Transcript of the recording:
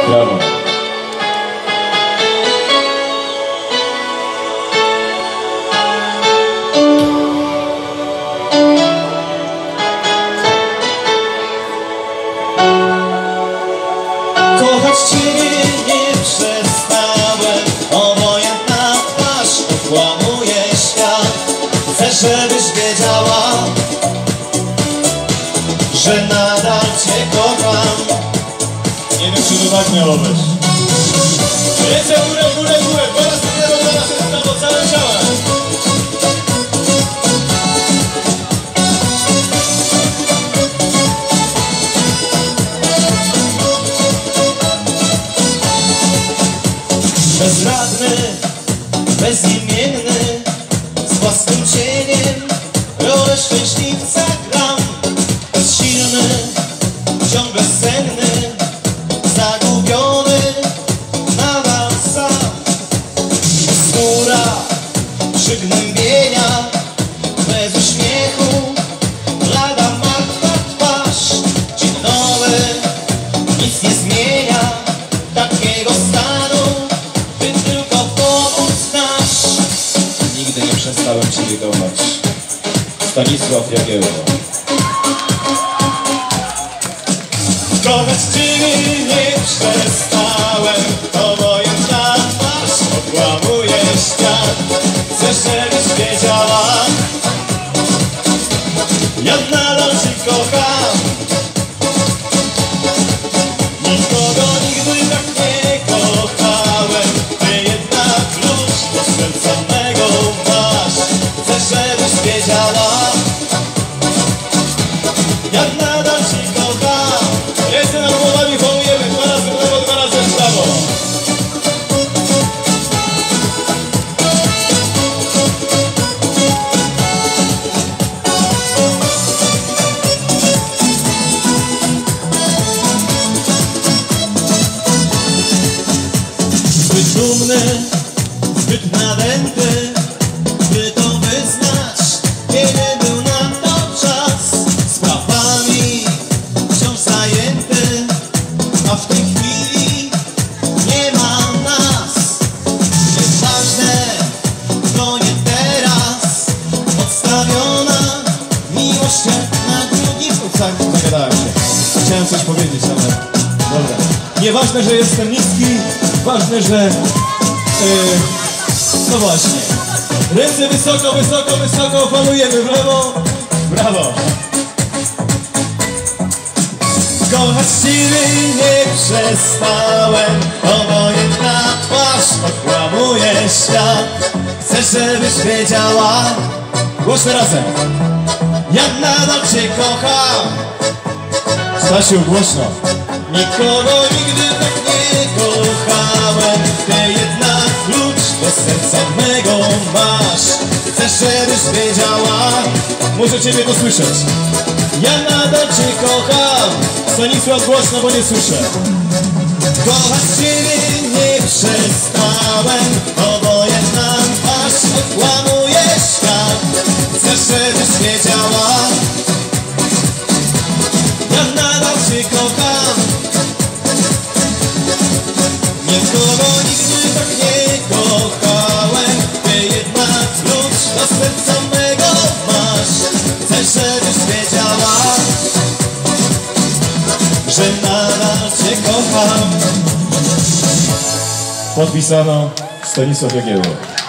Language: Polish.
Brawo. Kochać Ciebie nie przestałem, obojętna twarz okłamuje świat. Chcę, żebyś wiedziała, że nadal Cię kocham. Nie wiem, czy to tak miało być. Ręce w górę, w górę, w górę, po raz w lewo, po raz w prawo, całym ciałem. Bezradny, bezimienny, z własnym cieniem rolę szczęśliwca gram. Bezsilny, ciągle senny, zagubiony, nadal sam. Skóra przygnębienia, bez uśmiechu, lada martwa twarz. Dzień nowy, nic nie zmienia takiego stanu, by tylko pomóc nasz. Nigdy nie przestałem Ciebie kochać. Stanisław Jagiełło. Kochać Ciebie nie przestałem, obojętna twarz okłamuje świat. Chcę, żebyś wiedziała, ja nadal Cię kocham. Nikogo nigdy tak nie kochałem, Ty jednak klucz do serca mego masz. Chcę, żebyś wiedziała, ja nadal Cię kocham. Ręce nad głowami wołujemy, 2 razy w lewo, 2 razy w prawo. Zbyt dumny, zbyt nadęty, by to wyznać, kiedy był na to czas. Sprawami wciąż zajęty, a w tej chwili nie ma nas. Nieważne, to nie teraz, odstawiona miłość jak na drugi rzucach. Zagadałem się. Chciałem coś powiedzieć, ale... Dobra. Nieważne, że jestem niski, ważne, że... No właśnie. Ręce wysoko, wysoko, wysoko, falujemy w lewo. Brawo! Kochać Ciebie nie przestałem, obojętna twarz okłamuje świat. Chcę, żebyś wiedziała, Głośno razem! ja nadal Cię kocham. Stasiu, głośno! Nikogo nigdy tak nie kochałem, Ty jednak klucz do serca mego masz. Chcę, żebyś wiedziała, Muszę Ciebie to słyszeć. ja nadal Cię kocham. Stanisław, głośno, bo nie słyszę. Kochać Ciebie nie przestałem, obojętna twarz okłamuje świat. Chcę, żebyś wiedziała, ja nadal Cię kocham. Nikogo nigdy tak nie kochałem, Ty jednak klucz do serca mego masz. Chcę, żebyś wiedziała, że nadal Cię kocham. Podpisano Stanisław Jagiełło.